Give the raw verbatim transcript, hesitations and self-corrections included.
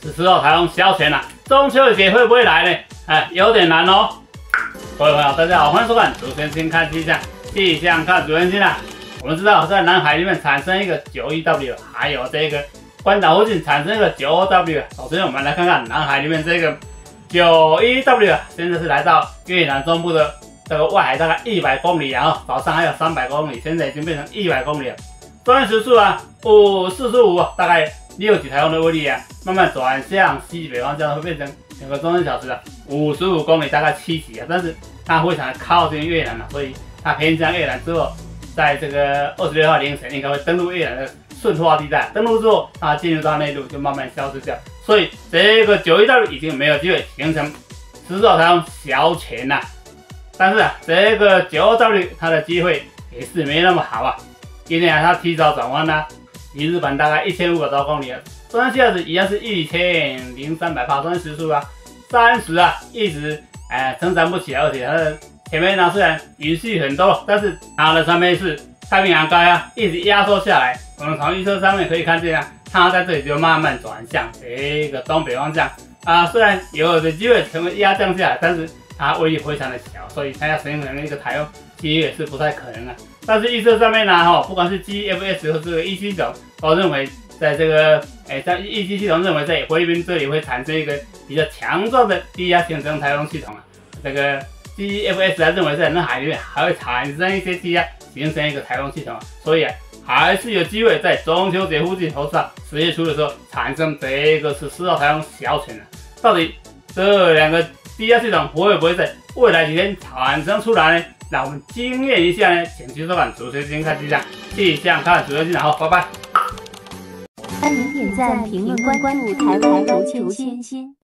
是时候台风消遣了，中秋节会不会来呢？哎，有点难哦。各位朋友，大家好，欢迎收看主持人先看气象，气象看主持人先啊。我们知道在南海里面产生一个 九 E W， 还有这个关岛附近产生一个 九 O W。首先我们来看看南海里面这个 九 E W 啊，现在是来到越南中部的这个外海大概一百公里，然后早上还有三百公里，现在已经变成一百公里了。中间时速啊，五四十五，大概六级台风的威力啊，慢慢转向西北方向，会变成整个中间小时啊五十五公里，大概七级啊。但是它非常的靠近越南了，所以它偏向越南之后，在这个二十六号凌晨应该会登陆越南的顺化地带。登陆之后，它进入到内陆就慢慢消失掉，所以这个 九 E W 已经没有机会形成十号台风小犬了。但是啊，这个 九 O W 它的机会也是没那么好啊。今天啊，它提早转弯啦，离日本大概一千五百多公里了。中间气压值一样是一千零三百帕，中间时速啊三十啊，一直哎成长不起来，而且它的前面呢虽然雨系很多，但是它的上面是太平洋高压一直压缩下来。我们从预测上面可以看见啊，它在这里就慢慢转向这个东北方向啊，虽然有的机会成为压降下来，但是它威力非常的小，所以它要形成一个台风几率也是不太可能的。但是预测上面呢，哈，不管是 G F S 或这个 E 系统，都认为在这个，哎，在 E 系统认为在菲律宾这里会产生一个比较强壮的低压形成台风系统啊。这个 G F S 还认为在那海里面还会产生一些低压，形成一个台风系统啊。所以啊，还是有机会在中秋节附近头上十月初的时候产生这个是四号台风小犬啊。到底这两个低压系统会不会在未来几天产生出来呢？让我们经验一下呢，请继续收看主持人先看气象，气象看主持人先，好，拜拜。 欢迎点赞、评论、关注台湾如前先。